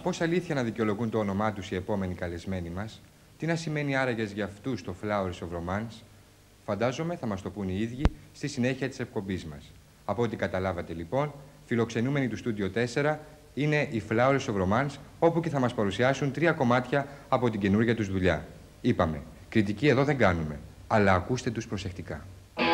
πώς αλήθεια να δικαιολογούν το όνομά τους οι επόμενοι καλεσμένοι μας, τι να σημαίνει άραγες για αυτούς το Flowers of Romance, φαντάζομαι θα μας το πούν οι ίδιοι στη συνέχεια της εκπομπής μας. Από ό,τι καταλάβατε λοιπόν, φιλοξενούμενοι του Studio 4 είναι οι Flowers of Romance, όπου και θα μας παρουσιάσουν 3 κομμάτια από την καινούργια τους δουλειά. Είπαμε, κριτική εδώ δεν κάνουμε, αλλά ακούστε τους προσεκτικά.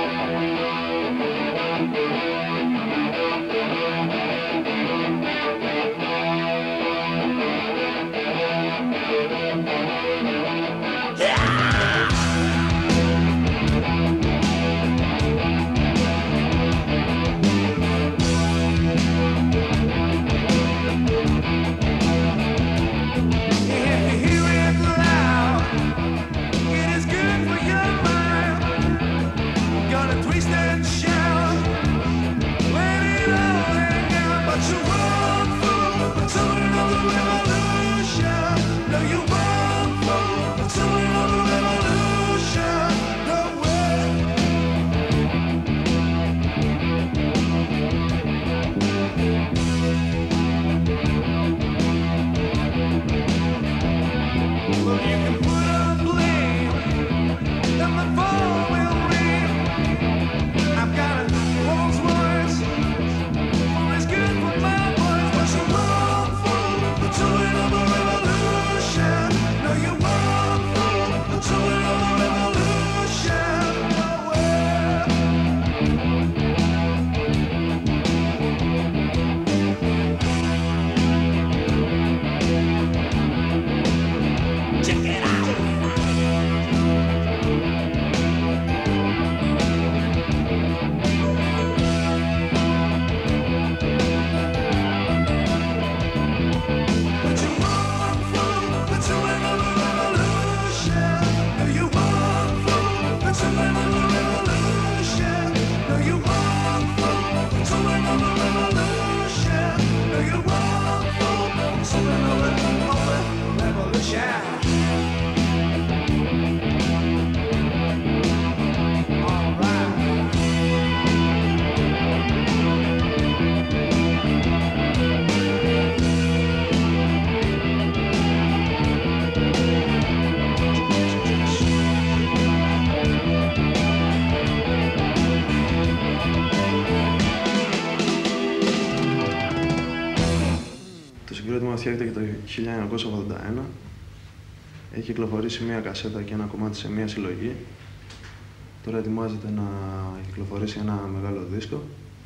Φτιάχτηκε το 1981. Έχει κυκλοφορήσει μία κασέτα και ένα κομμάτι σε μία συλλογή. Τώρα ετοιμάζεται να κυκλοφορήσει ένα μεγάλο δίσκο.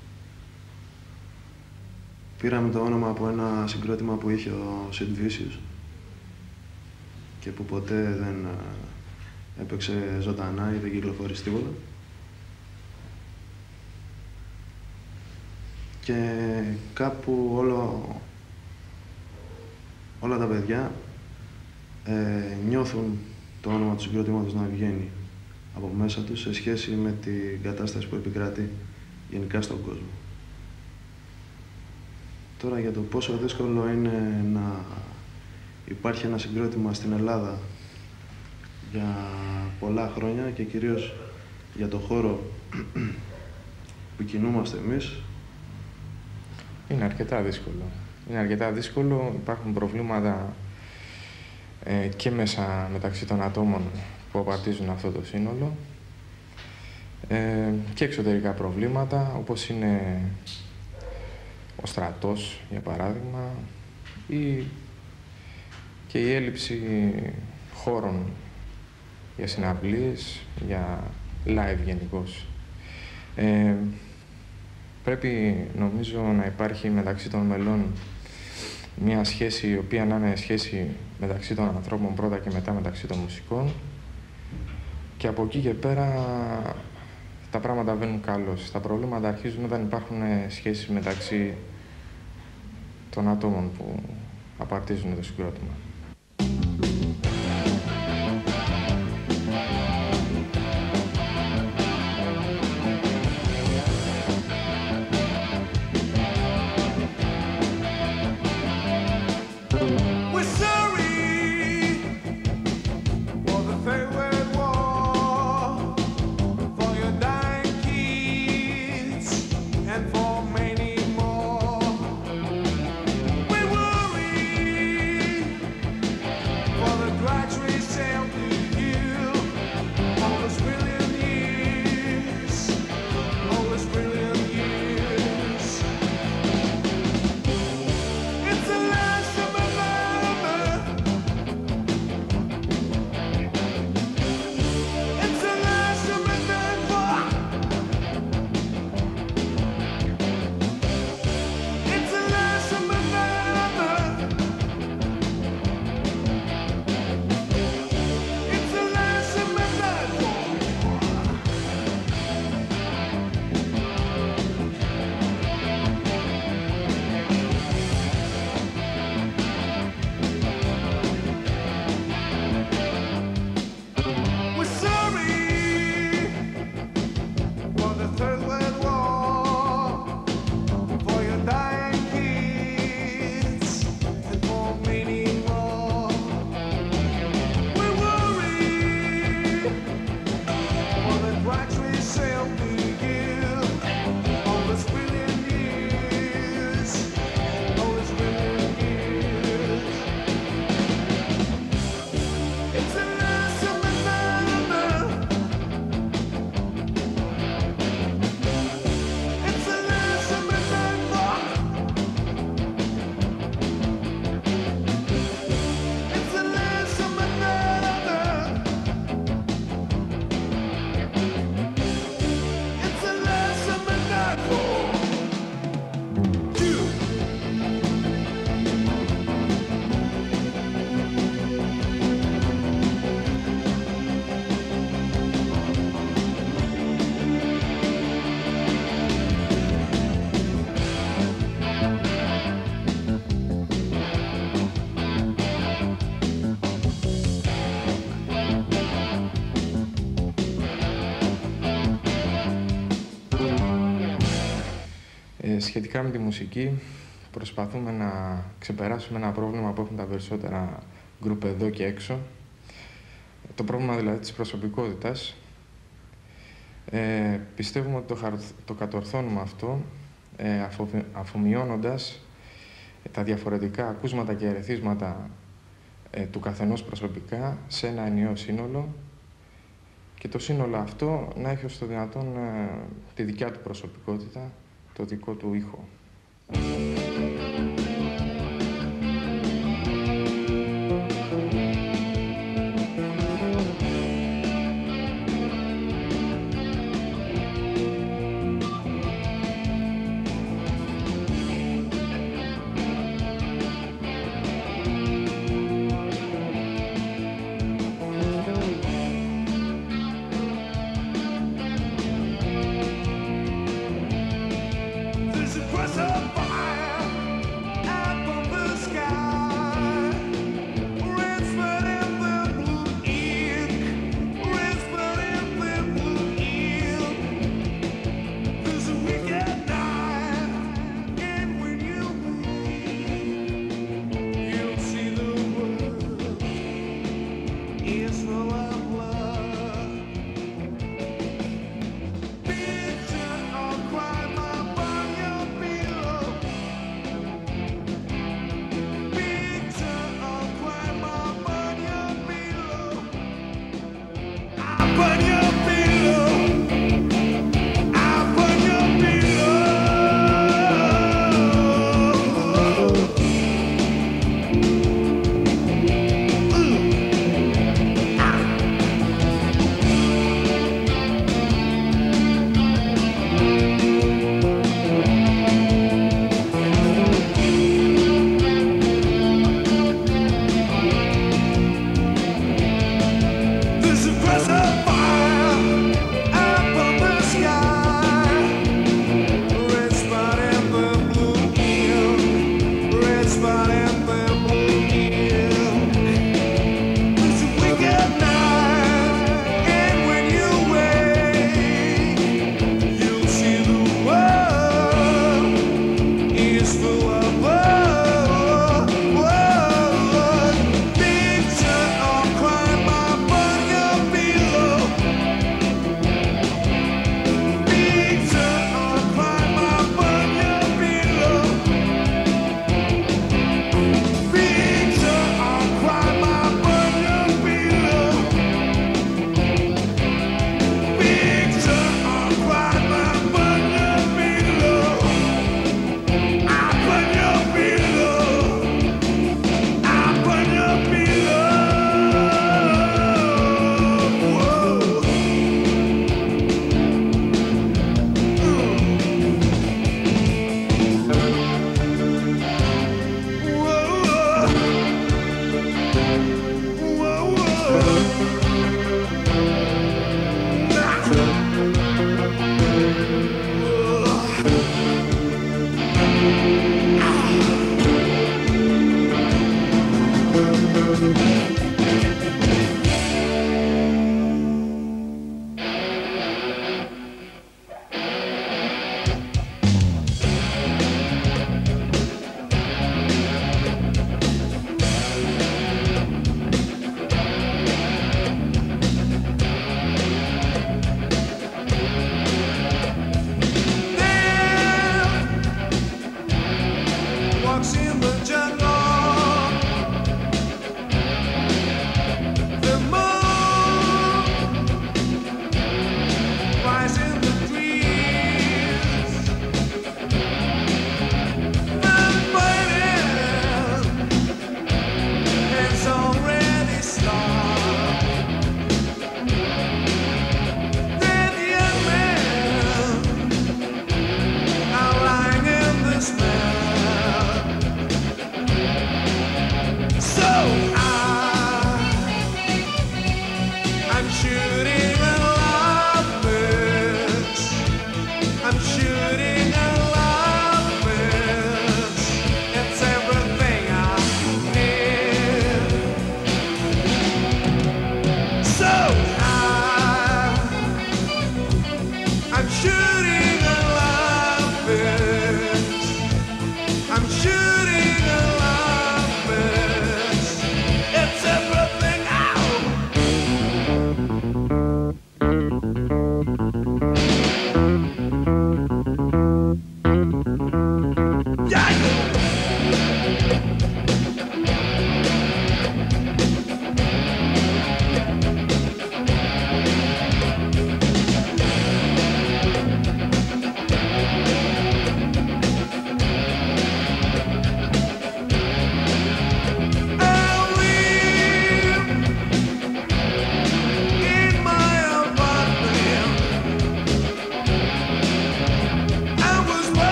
Πήραμε το όνομα από ένα συγκρότημα που είχε ο Sid Vicious και που ποτέ δεν έπαιξε ζωντανά ή δεν κυκλοφορήσει τίποτα. Και κάπου όλα τα παιδιά νιώθουν το όνομα του συγκροτήματος να βγαίνει από μέσα τους σε σχέση με την κατάσταση που επικρατεί γενικά στον κόσμο. Τώρα για το πόσο δύσκολο είναι να υπάρχει ένα συγκρότημα στην Ελλάδα για πολλά χρόνια και κυρίως για το χώρο που κινούμαστε εμείς. Είναι αρκετά δύσκολο. Είναι αρκετά δύσκολο, υπάρχουν προβλήματα και μέσα μεταξύ των ατόμων που απαρτίζουν αυτό το σύνολο και εξωτερικά προβλήματα, όπως είναι ο στρατός, για παράδειγμα, ή και η έλλειψη χώρων για συναυλίες, για live γενικώς. Πρέπει, νομίζω, να υπάρχει μεταξύ των μελών μια σχέση η οποία να είναι σχέση μεταξύ των ανθρώπων πρώτα και μετά μεταξύ των μουσικών και από εκεί και πέρα τα πράγματα βαίνουν καλώς. Τα προβλήματα αρχίζουν όταν υπάρχουν σχέσεις μεταξύ των ατόμων που απαρτίζουν το συγκρότημα. And for many more, we worry Σχετικά με τη μουσική, προσπαθούμε να ξεπεράσουμε ένα πρόβλημα που έχουν τα περισσότερα γκρουπ εδώ και έξω. Το πρόβλημα δηλαδή της προσωπικότητας. Πιστεύουμε ότι το κατορθώνουμε αυτό, αφομοιώνοντας τα διαφορετικά ακούσματα και ερεθίσματα του καθενός προσωπικά σε ένα ενιαίο σύνολο και το σύνολο αυτό να έχει ως το δυνατόν τη δικιά του προσωπικότητα, το δικό του ήχο.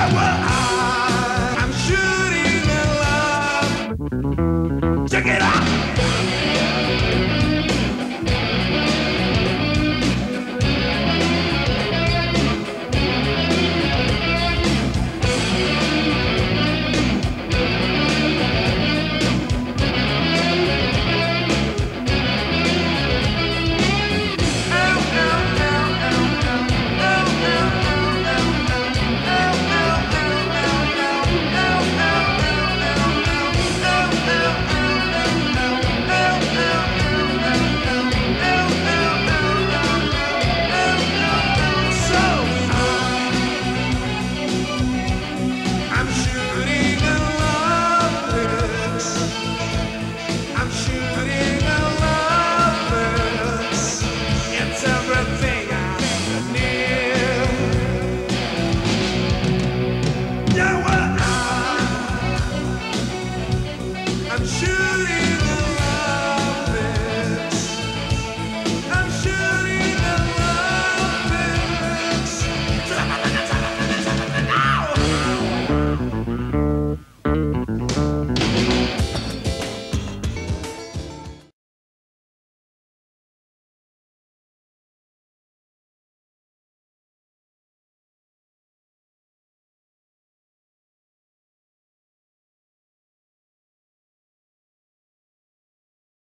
power.